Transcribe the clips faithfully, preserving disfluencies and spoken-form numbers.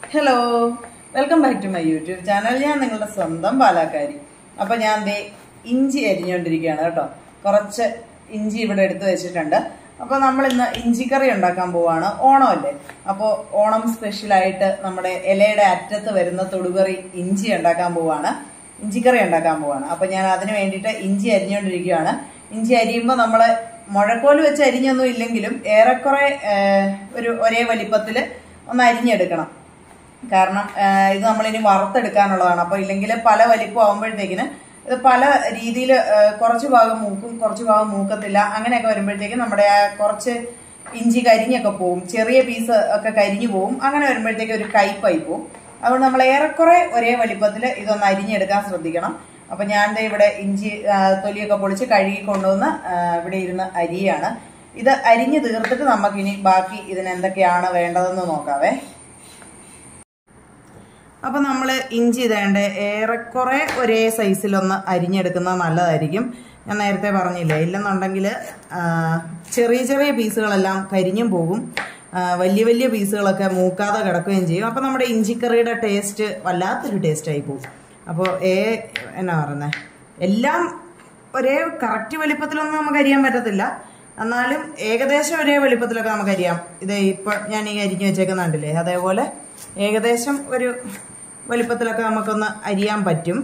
Hello, welcome back to my YouTube channel. ഞാൻ നിങ്ങളുടെ സ്വന്തം പാലക്കാരി. അപ്പൊ ഞാൻ ദേ ഇഞ്ചി അരിഞ്ഞുകൊണ്ടിരിക്കുകയാണ് കേട്ടോ. കുറച്ച് ഇഞ്ചി ഇവിടെ എടുത്തു വെച്ചിട്ടുണ്ട്. അപ്പൊ നമ്മൾ ഇന്ന് ഇഞ്ചിക്കറി ഉണ്ടാക്കാൻ പോവാണ്. ഓണമല്ലേ, അപ്പോൾ ഓണം സ്പെഷ്യലായിട്ട് നമ്മുടെ ഇലയുടെ അറ്റത്ത് വരുന്ന തൊടുകറി ഇഞ്ചി ഉണ്ടാക്കാൻ പോവാണ്, ഇഞ്ചിക്കറി ഉണ്ടാക്കാൻ പോവാണ്. അപ്പൊ ഞാൻ അതിന് വേണ്ടിയിട്ട് ഇഞ്ചി അരിഞ്ഞുകൊണ്ടിരിക്കുകയാണ്. ഇഞ്ചി അരിയുമ്പോൾ നമ്മള് മുഴക്കോല് വെച്ച് അരിഞ്ഞൊന്നും ഇല്ലെങ്കിലും ഏറെക്കുറെ ഒരു ഒരേ വലിപ്പത്തിൽ ഒന്ന് അരിഞ്ഞെടുക്കണം. കാരണം ഇത് നമ്മളിനി വറുത്തെടുക്കാനുള്ളതാണ്. അപ്പൊ ഇല്ലെങ്കിൽ പല വലിപ്പം ആകുമ്പോഴത്തേക്കിന് ഇത് പല രീതിയിൽ കുറച്ച് ഭാഗം മൂക്കും കുറച്ച് ഭാഗം മൂക്കത്തില്ല. അങ്ങനെയൊക്കെ വരുമ്പോഴത്തേക്കും നമ്മുടെ ആ കുറച്ച് ഇഞ്ചി കരിഞ്ഞൊക്കെ പോവും, ചെറിയ പീസ് ഒക്കെ കരിഞ്ഞു പോവും. അങ്ങനെ വരുമ്പോഴത്തേക്ക് ഒരു കയ്പായി പോവും. അതുകൊണ്ട് നമ്മൾ ഏറെക്കുറെ ഒരേ വലിപ്പത്തിൽ ഇതൊന്ന് അരിഞ്ഞെടുക്കാൻ ശ്രദ്ധിക്കണം. അപ്പൊ ഞാൻ ഇവിടെ ഇഞ്ചി തൊലിയൊക്കെ പൊളിച്ച് കഴുകി കൊണ്ടുവന്ന് ഇവിടെ ഇരുന്ന് അരിയാണ്. ഇത് അരിഞ്ഞ് തീർത്തിട്ട് നമുക്കിനി ബാക്കി ഇതിന് എന്തൊക്കെയാണ് വേണ്ടതെന്ന് നോക്കാവേ. അപ്പൊ നമ്മൾ ഇഞ്ചി ഇതേണ്ട ഏറെക്കുറെ ഒരേ സൈസിലൊന്ന് അരിഞ്ഞെടുക്കുന്നത് നല്ലതായിരിക്കും. ഞാൻ നേരത്തെ പറഞ്ഞില്ലേ, ഇല്ലെന്നുണ്ടെങ്കിൽ ചെറിയ ചെറിയ പീസുകളെല്ലാം കരിഞ്ഞും പോകും, വലിയ വലിയ പീസുകളൊക്കെ മൂക്കാതെ കിടക്കുകയും ചെയ്യും. അപ്പൊ നമ്മുടെ ഇഞ്ചിക്കറിയുടെ ടേസ്റ്റ് വല്ലാത്തൊരു ടേസ്റ്റ് ആയി പോകും. അപ്പോൾ ഏ എന്നാ പറയുന്നത്, എല്ലാം ഒരേ കറക്റ്റ് വലിപ്പത്തിലൊന്നും നമുക്ക് അരിയാൻ പറ്റത്തില്ല, എന്നാലും ഏകദേശം ഒരേ വലിപ്പത്തിലൊക്കെ നമുക്ക് അരിയാം. ഇത് ഇപ്പൊ ഞാൻ ഈ അരിഞ്ഞു വെച്ചേക്കുന്നുണ്ടല്ലേ, അതേപോലെ ഏകദേശം ഒരു വലിപ്പത്തിലൊക്കെ നമുക്കൊന്ന് അരിയാൻ പറ്റും.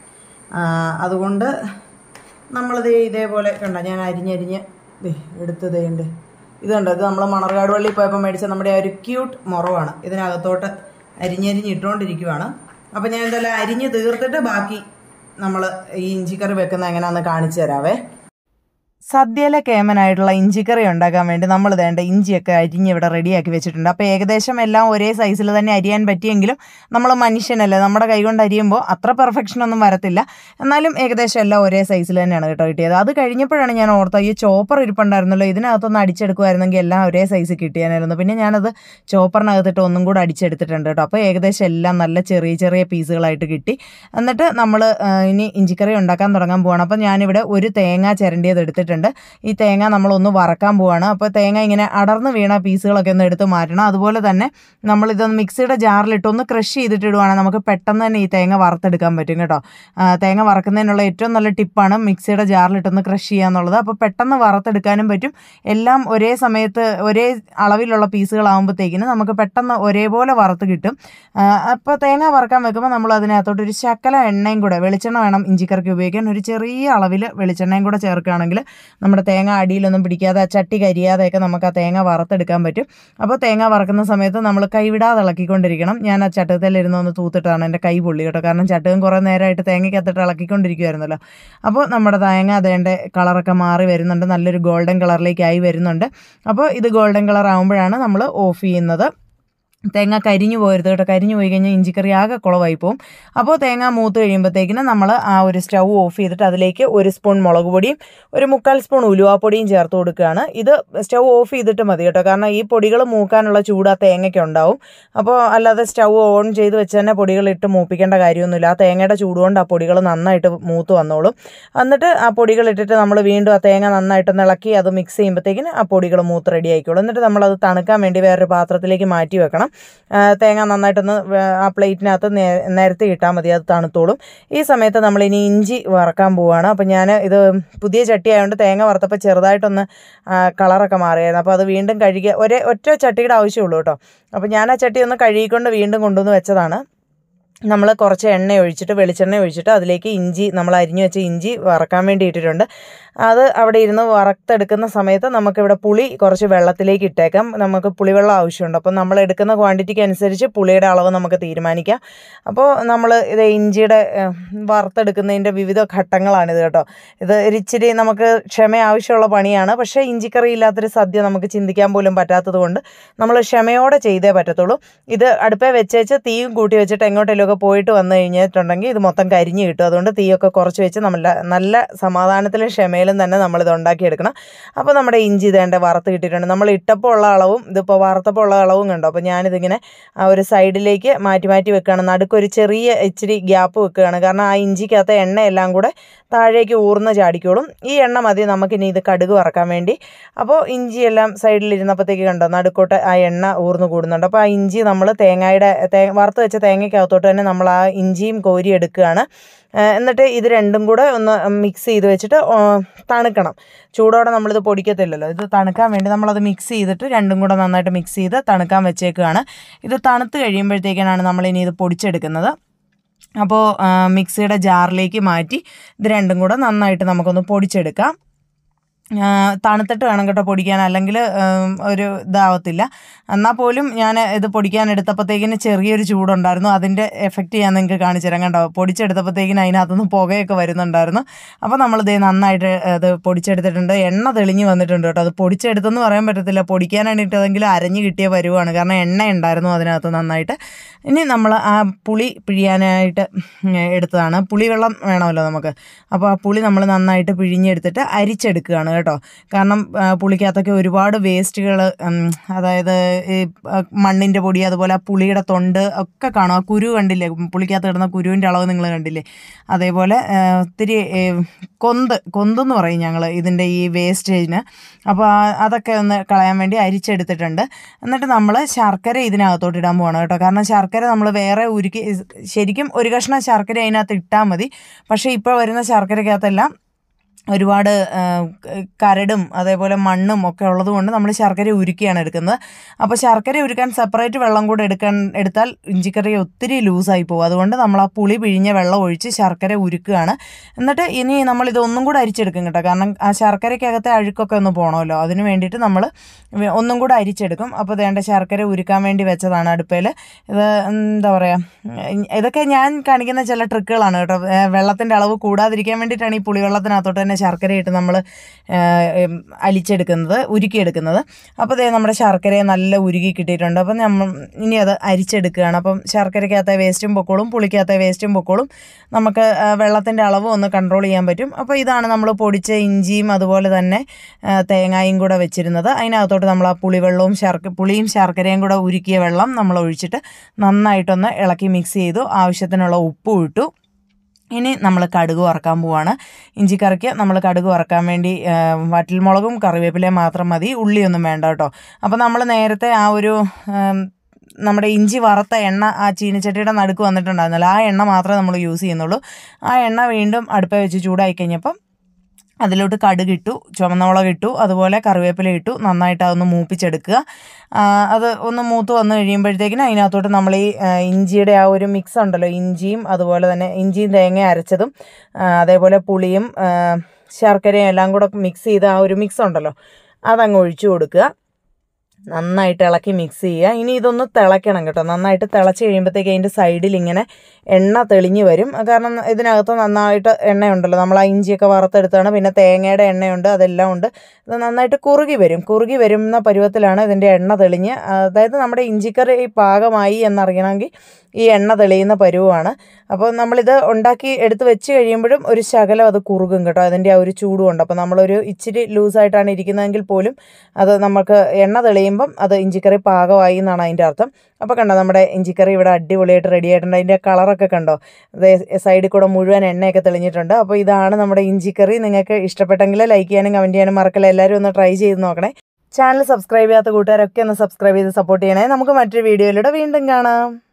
അതുകൊണ്ട് നമ്മളിത് ഇതേപോലെ കണ്ട ഞാൻ അരിഞ്ഞരിഞ്ഞ് എടുത്തതേണ്ട് ഇതുണ്ട്. ഇത് നമ്മൾ മണർകാട് പള്ളി പോയപ്പോൾ മേടിച്ച നമ്മുടെ ആ ഒരു ക്യൂട്ട് മുറവാണ്. ഇതിനകത്തോട്ട് അരിഞ്ഞരിഞ്ഞ് ഇട്ടുകൊണ്ടിരിക്കുവാണ്. അപ്പം ഞാൻ ഇതെല്ലാം അരിഞ്ഞ് തീർത്തിട്ട് ബാക്കി നമ്മൾ ഈ ഇഞ്ചിക്കറി വെക്കുന്ന എങ്ങനെയാണെന്ന് കാണിച്ചു തരാവേ. സദ്യയിലെ കേമനായിട്ടുള്ള ഇഞ്ചിക്കറി ഉണ്ടാക്കാൻ വേണ്ടി നമ്മൾ വേണ്ട ഇഞ്ചിയൊക്കെ അരിഞ്ഞ് ഇവിടെ റെഡിയാക്കി വെച്ചിട്ടുണ്ട്. അപ്പോൾ ഏകദേശം എല്ലാം ഒരേ സൈസിൽ തന്നെ അരിയാൻ പറ്റിയെങ്കിലും നമ്മൾ മനുഷ്യനല്ലേ, നമ്മുടെ കൈകൊണ്ട് അരിയുമ്പോൾ അത്ര പെർഫെക്ഷനൊന്നും വരത്തില്ല. എന്നാലും ഏകദേശം എല്ലാം ഒരേ സൈസിൽ തന്നെയാണ് കേട്ടോ കിട്ടിയത്. അത് കഴിഞ്ഞപ്പോഴാണ് ഞാൻ ഓർത്തത്, ഈ ചോപ്പർ ഇരിപ്പുണ്ടായിരുന്നല്ലോ, ഇതിനകത്തൊന്ന് അടിച്ചെടുക്കുമായിരുന്നെങ്കിൽ എല്ലാം ഒരേ സൈസ് കിട്ടിയാനായിരുന്നു. പിന്നെ ഞാനത് ചോപ്പറിനകത്തിട്ട് ഒന്നും കൂടെ അടിച്ചെടുത്തിട്ടുണ്ട് കേട്ടോ. അപ്പോൾ ഏകദേശം എല്ലാം നല്ല ചെറിയ ചെറിയ പീസുകളായിട്ട് കിട്ടി. എന്നിട്ട് നമ്മൾ ഇനി ഇഞ്ചിക്കറി ഉണ്ടാക്കാൻ തുടങ്ങാൻ പോവാണ്. അപ്പോൾ ഞാനിവിടെ ഒരു തേങ്ങ ചിരണ്ടിയത് എടുത്തിട്ടുണ്ട്. ഈ തേങ്ങ നമ്മളൊന്ന് വറക്കാൻ പോവാണ്. അപ്പോൾ തേങ്ങ ഇങ്ങനെ അടർന്ന് വീണ പീസുകളൊക്കെ ഒന്ന് എടുത്ത് മാറ്റണം. അതുപോലെ തന്നെ നമ്മളിതൊന്ന് മിക്സിയുടെ ജാറിലിട്ടൊന്ന് ക്രഷ് ചെയ്തിട്ടിടുവാണെങ്കിൽ നമുക്ക് പെട്ടെന്ന് തന്നെ ഈ തേങ്ങ വറുത്തെടുക്കാൻ പറ്റും കേട്ടോ. തേങ്ങ വറക്കുന്നതിനുള്ള ഏറ്റവും നല്ല ടിപ്പാണ് മിക്സിയുടെ ജാറിലിട്ടൊന്ന് ക്രഷ് ചെയ്യുക എന്നുള്ളത്. അപ്പോൾ പെട്ടെന്ന് വറുത്തെടുക്കാനും പറ്റും. എല്ലാം ഒരേ സമയത്ത് ഒരേ അളവിലുള്ള പീസുകളാകുമ്പോഴത്തേക്കിന് നമുക്ക് പെട്ടെന്ന് ഒരേപോലെ വറുത്ത് കിട്ടും. അപ്പോൾ തേങ്ങ വറക്കാൻ വെക്കുമ്പോൾ നമ്മൾ അതിനകത്തോട്ട് ഒരു ശകല എണ്ണയും കൂടെ, വെളിച്ചെണ്ണ വേണം ഇഞ്ചിക്കറിക്ക് ഉപയോഗിക്കാൻ, ഒരു ചെറിയ അളവിൽ വെളിച്ചെണ്ണയും കൂടെ ചേർക്കുകയാണെങ്കിൽ നമ്മുടെ തേങ്ങ അടിയിലൊന്നും പിടിക്കാതെ ചട്ടി കരിയാതെയൊക്കെ നമുക്ക് ആ തേങ്ങ വറുത്തെടുക്കാൻ പറ്റും. അപ്പോൾ തേങ്ങ വറക്കുന്ന സമയത്ത് നമ്മൾ കൈവിടാതെ ഇളക്കിക്കൊണ്ടിരിക്കണം. ഞാൻ ആ ചട്ടത്തിലിരുന്ന് ഒന്ന് തൂത്തിട്ടാണ് എൻ്റെ കൈ പൊള്ളി കേട്ടോ. കാരണം ചട്ടകം കുറേ നേരമായിട്ട് തേങ്ങയ്ക്കകത്തിട്ട് ഇളക്കിക്കൊണ്ടിരിക്കുമായിരുന്നല്ലോ. അപ്പോൾ നമ്മുടെ തേങ്ങ അതേൻ്റെ കളറൊക്കെ മാറി വരുന്നുണ്ട്, നല്ലൊരു ഗോൾഡൻ കളറിലേക്കായി വരുന്നുണ്ട്. അപ്പോൾ ഇത് ഗോൾഡൻ കളർ ആകുമ്പോഴാണ് നമ്മൾ ഓഫ് ചെയ്യുന്നത്. തേങ്ങ കരിഞ്ഞു പോകരുത് കേട്ടോ. കരിഞ്ഞു പോയി കഴിഞ്ഞാൽ ഇഞ്ചിക്കറി ആകെ കുളമായി പോവും. അപ്പോൾ തേങ്ങ മൂത്ത് കഴിയുമ്പോഴത്തേക്കിന് നമ്മൾ ആ ഒരു സ്റ്റൗ ഓഫ് ചെയ്തിട്ട് അതിലേക്ക് ഒരു സ്പൂൺ മുളക് പൊടിയും ഒരു മുക്കാൽ സ്പൂൺ ഉലുവാപ്പൊടിയും ചേർത്ത് കൊടുക്കുകയാണ്. ഇത് സ്റ്റൗ ഓഫ് ചെയ്തിട്ട് മതി കേട്ടോ, കാരണം ഈ പൊടികൾ മൂക്കാനുള്ള ചൂട് ആ തേങ്ങയ്ക്ക് ഉണ്ടാവും. അപ്പോൾ അല്ലാതെ സ്റ്റൗ ഓൺ ചെയ്ത് വെച്ച് തന്നെ പൊടികളിട്ട് മൂപ്പിക്കേണ്ട കാര്യമൊന്നുമില്ല. ആ തേങ്ങയുടെ ചൂട് കൊണ്ട് ആ പൊടികൾ നന്നായിട്ട് മൂത്ത് വന്നോളും. എന്നിട്ട് ആ പൊടികൾ ഇട്ടിട്ട് നമ്മൾ വീണ്ടും ആ തേങ്ങ നന്നായിട്ട് ഇളക്കി അത് മിക്സ് ചെയ്യുമ്പോഴത്തേക്കിന് ആ പൊടികൾ മൂത്ത് റെഡി ആയിക്കോളും. എന്നിട്ട് നമ്മളത് തണുക്കാൻ വേണ്ടി വേറൊരു പാത്രത്തിലേക്ക് മാറ്റി വെക്കണം. തേങ്ങ നന്നായിട്ടൊന്ന് ആ പ്ലേറ്റിനകത്ത് നിരത്തി ഇട്ടാൽ മതി, അത് തണുത്തോളും. ഈ സമയത്ത് നമ്മളിനി ഇഞ്ചി വറക്കാൻ പോവുകയാണ്. അപ്പോൾ ഞാൻ ഇത് പുതിയ ചട്ടി ആയതുകൊണ്ട് തേങ്ങ വറുത്തപ്പോൾ ചെറുതായിട്ടൊന്ന് കളറൊക്കെ മാറിയായിരുന്നു. അപ്പോൾ അത് വീണ്ടും കഴുകിയ ഒരേ ഒറ്റ ചട്ടിയുടെ ആവശ്യമുള്ളൂ കേട്ടോ. അപ്പോൾ ഞാൻ ആ ചട്ടി ഒന്ന് കഴുകിക്കൊണ്ട് വീണ്ടും കൊണ്ടുവന്ന് വെച്ചതാണ്. നമ്മൾ കുറച്ച് എണ്ണ ഒഴിച്ചിട്ട് വെളിച്ചെണ്ണ ഒഴിച്ചിട്ട് അതിലേക്ക് ഇഞ്ചി, നമ്മൾ അരിഞ്ഞു വെച്ച ഇഞ്ചി വറക്കാൻ വേണ്ടി ഇട്ടിട്ടുണ്ട്. അത് അവിടെ ഇരുന്ന് വറുത്തെടുക്കുന്ന സമയത്ത് നമുക്കിവിടെ പുളി കുറച്ച് വെള്ളത്തിലേക്ക് ഇട്ടേക്കാം. നമുക്ക് പുളിവെള്ളം ആവശ്യമുണ്ട്. അപ്പോൾ നമ്മൾ എടുക്കുന്ന ക്വാണ്ടിറ്റിക്ക് അനുസരിച്ച് പുളിയുടെ അളവ് നമുക്ക് തീരുമാനിക്കാം. അപ്പോൾ നമ്മൾ ഇത് ഇഞ്ചിയുടെ വറുത്തെടുക്കുന്നതിൻ്റെ വിവിധ ഘട്ടങ്ങളാണിത് കേട്ടോ. ഇത് ഇച്ചിരി നമുക്ക് ക്ഷമ ആവശ്യമുള്ള പണിയാണ്. പക്ഷേ ഇഞ്ചിക്കറി ഇല്ലാത്തൊരു സദ്യ നമുക്ക് ചിന്തിക്കാൻ പോലും പറ്റാത്തത് കൊണ്ട് നമ്മൾ ക്ഷമയോടെ ചെയ്തേ പറ്റത്തുള്ളൂ. ഇത് അടുപ്പേ വെച്ചേച്ച് തീയും കൂട്ടി വെച്ചിട്ട് എങ്ങോട്ടെങ്കിലും ഒക്കെ പോയിട്ട് വന്നു കഴിഞ്ഞിട്ടുണ്ടെങ്കിൽ ഇത് മൊത്തം കരിഞ്ഞ് കിട്ടും. അതുകൊണ്ട് തീയൊക്കെ കുറച്ച് വെച്ച് നമ്മൾ നല്ല സമാധാനത്തിലും ക്ഷമയിലും എങ്ങനെയായാലും തന്നെ നമ്മളിത് ഉണ്ടാക്കിയെടുക്കണം. അപ്പോൾ നമ്മുടെ ഇഞ്ചി ഇതേണ്ട വറുത്ത് കിട്ടിയിട്ടുണ്ട്. നമ്മൾ ഇട്ടപ്പോൾ ഉള്ള അളവും ഇതിപ്പോൾ വറുത്തപ്പോൾ ഉള്ള അളവും കണ്ടോ. അപ്പോൾ ഞാനിതിങ്ങനെ ആ ഒരു സൈഡിലേക്ക് മാറ്റി മാറ്റി വെക്കുകയാണ്. നടുക്കൊരു ചെറിയ ഇച്ചിരി ഗ്യാപ്പ് വെക്കുകയാണ്. കാരണം ആ ഇഞ്ചിക്കകത്ത് എണ്ണയെല്ലാം കൂടെ താഴേക്ക് ഊർന്ന് ചാടിക്കോളും. ഈ എണ്ണ മതി നമുക്കിനി ഇത് കടുക് വറക്കാൻ വേണ്ടി. അപ്പോൾ ഇഞ്ചിയെല്ലാം സൈഡിലിരുന്നപ്പോഴത്തേക്ക് കണ്ടോ നടുക്കോട്ട് ആ എണ്ണ ഊർന്ന് കൂടുന്നുണ്ട്. അപ്പോൾ ആ ഇഞ്ചി നമ്മൾ തേങ്ങയുടെ തേ വറുത്ത് വെച്ച തേങ്ങയ്ക്കകത്തോട്ട് തന്നെ നമ്മൾ ആ ഇഞ്ചിയും കോരി എടുക്കുകയാണ്. എന്നിട്ട് ഇത് രണ്ടും കൂടെ ഒന്ന് മിക്സ് ചെയ്ത് വെച്ചിട്ട് തണുക്കണം. ചൂടോടെ നമ്മളിത് പൊടിക്കത്തില്ലല്ലോ. ഇത് തണുക്കാൻ വേണ്ടി നമ്മളത് മിക്സ് ചെയ്തിട്ട് രണ്ടും കൂടെ നന്നായിട്ട് മിക്സ് ചെയ്ത് തണുക്കാൻ വെച്ചേക്കുകയാണ്. ഇത് തണുത്ത് കഴിയുമ്പോഴത്തേക്കാണ് നമ്മളിനി ഇത് പൊടിച്ചെടുക്കുന്നത്. അപ്പോൾ മിക്സിയുടെ ജാറിലേക്ക് മാറ്റി ഇത് രണ്ടും കൂടെ നന്നായിട്ട് നമുക്കൊന്ന് പൊടിച്ചെടുക്കാം. തണുത്തിട്ട് വേണം കേട്ടോ പൊടിക്കാൻ, അല്ലെങ്കിൽ ഒരു ഇതാവത്തില്ല. എന്നാൽ പോലും ഞാൻ ഇത് പൊടിക്കാൻ എടുത്തപ്പോഴത്തേക്കിന് ചെറിയൊരു ചൂടുണ്ടായിരുന്നു. അതിൻ്റെ എഫക്റ്റ് ഞാൻ നിങ്ങൾക്ക് കാണിച്ചു തരാം. കണ്ടോ പൊടിച്ചെടുത്തപ്പോഴത്തേക്കിന് അതിനകത്തുനിന്ന് പുകയൊക്കെ വരുന്നുണ്ടായിരുന്നു. അപ്പോൾ നമ്മളിത് നന്നായിട്ട് അത് പൊടിച്ചെടുത്തിട്ടുണ്ട്. എണ്ണ തെളിഞ്ഞ് വന്നിട്ടുണ്ട് കേട്ടോ. അത് പൊടിച്ചെടുത്തെന്ന് പറയാൻ പറ്റത്തില്ല, പൊടിക്കാനാണ് ഇട്ടതെങ്കിൽ അരഞ്ഞ് കിട്ടിയ വരുവാണ്. കാരണം എണ്ണ ഉണ്ടായിരുന്നു അതിനകത്ത് നന്നായിട്ട്. ഇനി നമ്മൾ ആ പുളി പിഴിയാനായിട്ട് എടുത്തതാണ്. പുളിവെള്ളം വേണമല്ലോ നമുക്ക്. അപ്പോൾ ആ പുളി നമ്മൾ നന്നായിട്ട് പിഴിഞ്ഞെടുത്തിട്ട് അരിച്ചെടുക്കുകയാണ് കേട്ടോ. കാരണം പുളിക്കകത്തൊക്കെ ഒരുപാട് വേസ്റ്റുകൾ, അതായത് ഈ മണ്ണിൻ്റെ പൊടി, അതുപോലെ ആ പുളിയുടെ തൊണ്ട് ഒക്കെ കാണും. ആ കുരു കണ്ടില്ലേ, പുളിക്കകത്ത് കിടന്ന കുരുവിൻ്റെ അളവ് നിങ്ങൾ കണ്ടില്ലേ. അതേപോലെ ഒത്തിരി കൊന്ത് കൊന്തെന്ന് പറയും ഞങ്ങൾ ഇതിൻ്റെ ഈ വേസ്റ്റേജിന്. അപ്പോൾ അതൊക്കെ ഒന്ന് കളയാൻ വേണ്ടി അരിച്ചെടുത്തിട്ടുണ്ട്. എന്നിട്ട് നമ്മൾ ശർക്കര ഇതിനകത്തോട്ട് ഇടാൻ പോകണം കേട്ടോ. കാരണം ശർക്കര നമ്മൾ വേറെ ഉരുക്കി, ശരിക്കും ഒരു കഷ്ണം ശർക്കര അതിനകത്ത് ഇട്ടാൽ മതി. പക്ഷേ ഇപ്പോൾ വരുന്ന ശർക്കരക്കകത്തെല്ലാം ഒരുപാട് കരടും അതേപോലെ മണ്ണും ഒക്കെ ഉള്ളത് കൊണ്ട് നമ്മൾ ശർക്കര ഉരുക്കിയാണ് എടുക്കുന്നത്. അപ്പോൾ ശർക്കര ഉരുക്കാൻ സെപ്പറേറ്റ് വെള്ളം കൂടെ എടുക്കാൻ എടുത്താൽ ഇഞ്ചിക്കറി ഒത്തിരി ലൂസായി പോകും. അതുകൊണ്ട് നമ്മൾ ആ പുളി പിഴിഞ്ഞ വെള്ളം ഒഴിച്ച് ശർക്കര ഉരുക്കുകയാണ്. എന്നിട്ട് ഇനി നമ്മളിത് ഒന്നും കൂടെ അരിച്ചെടുക്കും കേട്ടോ. കാരണം ആ ശർക്കരയ്ക്കകത്തെ അഴുക്കൊക്കെ ഒന്ന് പോകണമല്ലോ, അതിന് വേണ്ടിയിട്ട് നമ്മൾ ഒന്നും കൂടെ അരിച്ചെടുക്കും. അപ്പോൾ വേണ്ട ശർക്കര ഉരുക്കാൻ വേണ്ടി വെച്ചതാണ് അടുപ്പയിൽ. ഇത് എന്താ പറയുക, ഇതൊക്കെ ഞാൻ കാണിക്കുന്ന ചില ട്രിക്കുകളാണ് കേട്ടോ. വെള്ളത്തിൻ്റെ അളവ് കൂടാതിരിക്കാൻ വേണ്ടിയിട്ടാണ് ഈ പുളിവെള്ളത്തിനകത്തോട്ട് തന്നെ ശർക്കരയിട്ട് നമ്മൾ അലിച്ചെടുക്കുന്നത്, ഉരുക്കിയെടുക്കുന്നത്. അപ്പോൾ ദേ നമ്മുടെ ശർക്കരയെ നല്ല ഉരുക്കി കിട്ടിയിട്ടുണ്ട്. അപ്പം നമ്മൾ ഇനി അത് അരിച്ചെടുക്കുകയാണ്. അപ്പം ശർക്കരയ്ക്കകത്തെ വേസ്റ്റും പൊക്കോളും പുളിക്കകത്തെ വേസ്റ്റും പൊക്കോളും. നമുക്ക് വെള്ളത്തിൻ്റെ അളവ് ഒന്ന് കൺട്രോൾ ചെയ്യാൻ പറ്റും. അപ്പോൾ ഇതാണ് നമ്മൾ പൊടിച്ച ഇഞ്ചിയും അതുപോലെ തന്നെ തേങ്ങയും കൂടെ വെച്ചിരുന്നത്. അതിനകത്തോട്ട് നമ്മൾ ആ പുളിവെള്ളവും ശർക്ക പുളിയും ശർക്കരയും കൂടെ ഉരുക്കിയ വെള്ളം നമ്മൾ ഒഴിച്ചിട്ട് നന്നായിട്ടൊന്ന് ഇളക്കി മിക്സ് ചെയ്തു. ആവശ്യത്തിനുള്ള ഉപ്പും ഇട്ടു. ഇനി നമ്മൾ കടുക് വറക്കാൻ പോവാണ്. ഇഞ്ചിക്കറിക്ക് നമ്മൾ കടുക് വറക്കാൻ വേണ്ടി വറ്റൽമുളകും കറിവേപ്പിലയും മാത്രം മതി, ഉള്ളിയൊന്നും വേണ്ട കേട്ടോ. അപ്പോൾ നമ്മൾ നേരത്തെ ആ ഒരു നമ്മുടെ ഇഞ്ചി വറുത്ത എണ്ണ ആ ചീനിച്ചട്ടിയുടെ നടുക്ക് വന്നിട്ടുണ്ടായിരുന്നല്ലോ, ആ എണ്ണ മാത്രമേ നമ്മൾ യൂസ് ചെയ്യുന്നുള്ളൂ. ആ എണ്ണ വീണ്ടും അടുപ്പേ വെച്ച് ചൂടായി കഴിഞ്ഞപ്പം അതിലോട്ട് കടുക് ഇട്ടു, ചുവന്ന മുളക് ഇട്ടു, അതുപോലെ കറിവേപ്പില ഇട്ടു. നന്നായിട്ട് അതൊന്ന് മൂപ്പിച്ചെടുക്കുക. അത് ഒന്ന് മൂത്ത് വന്ന് കഴിയുമ്പോഴത്തേക്കിന് അതിനകത്തോട്ട് നമ്മൾ ഈ ഇഞ്ചിയുടെ ആ ഒരു മിക്സ് ഉണ്ടല്ലോ, ഇഞ്ചിയും അതുപോലെ തന്നെ ഇഞ്ചിയും തേങ്ങ അരച്ചതും അതേപോലെ പുളിയും ശർക്കരയും എല്ലാം കൂടെ മിക്സ് ചെയ്ത് ആ ഒരു മിക്സ് ഉണ്ടല്ലോ അതങ്ങ് ഒഴിച്ചു കൊടുക്കുക. നന്നായിട്ട് ഇളക്കി മിക്സ് ചെയ്യുക. ഇനി ഇതൊന്ന് തിളയ്ക്കണം കേട്ടോ. നന്നായിട്ട് തിളച്ച് കഴിയുമ്പോഴത്തേക്ക് അതിൻ്റെ സൈഡിൽ ഇങ്ങനെ എണ്ണ തെളിഞ്ഞ് വരും. കാരണം ഇതിനകത്ത് നന്നായിട്ട് എണ്ണയുണ്ടല്ലോ, നമ്മൾ ആ ഇഞ്ചിയൊക്കെ വറുത്തെടുത്താണ്, പിന്നെ തേങ്ങയുടെ എണ്ണയുണ്ട്, അതെല്ലാം ഉണ്ട്. ഇത് നന്നായിട്ട് കുറുകി വരും. കുറുകി വരുന്ന പരുവത്തിലാണ് ഇതിൻ്റെ എണ്ണ തെളിഞ്ഞ്, അതായത് നമ്മുടെ ഇഞ്ചിക്കറി പാകമായി എന്നറിയണമെങ്കിൽ ഈ എണ്ണ തെളിയുന്ന പരുവമാണ്. അപ്പോൾ നമ്മളിത് ഉണ്ടാക്കി എടുത്ത് വെച്ച് കഴിയുമ്പോഴും ഒരു ശകലം അത് കുറുകും കേട്ടോ, അതിൻ്റെ ആ ഒരു ചൂടുമുണ്ട്. അപ്പോൾ നമ്മളൊരു ഇച്ചിരി ലൂസായിട്ടാണ് ഇരിക്കുന്നതെങ്കിൽ പോലും അത് നമുക്ക് എണ്ണ തെളിയുമ്പം അത് ഇഞ്ചിക്കറി പാകമായി എന്നാണ് അതിൻ്റെ അർത്ഥം. അപ്പോൾ കണ്ടോ നമ്മുടെ ഇഞ്ചിക്കറി ഇവിടെ അടിപൊളിയായിട്ട് റെഡി ആയിട്ടുണ്ട്. അതിൻ്റെ കളറൊക്കെ കണ്ടോ, സൈഡിൽ കൂടെ മുഴുവൻ എണ്ണയൊക്കെ തെളിഞ്ഞിട്ടുണ്ട്. അപ്പോൾ ഇതാണ് നമ്മുടെ ഇഞ്ചിക്കറി. നിങ്ങൾക്ക് ഇഷ്ടപ്പെട്ടെങ്കിൽ ലൈക്ക് ചെയ്യാനും കമൻറ്റ് ചെയ്യാനും മറക്കല്ല. എല്ലാവരും ഒന്ന് ട്രൈ ചെയ്ത് നോക്കണേ. ചാനൽ സബ്സ്ക്രൈബ് ചെയ്യാത്ത കൂട്ടുകാരൊക്കെ ഒന്ന് സബ്സ്ക്രൈബ് ചെയ്ത് സപ്പോർട്ട് ചെയ്യണേ. നമുക്ക് മറ്റൊരു വീഡിയോയിലൂടെ വീണ്ടും കാണാം.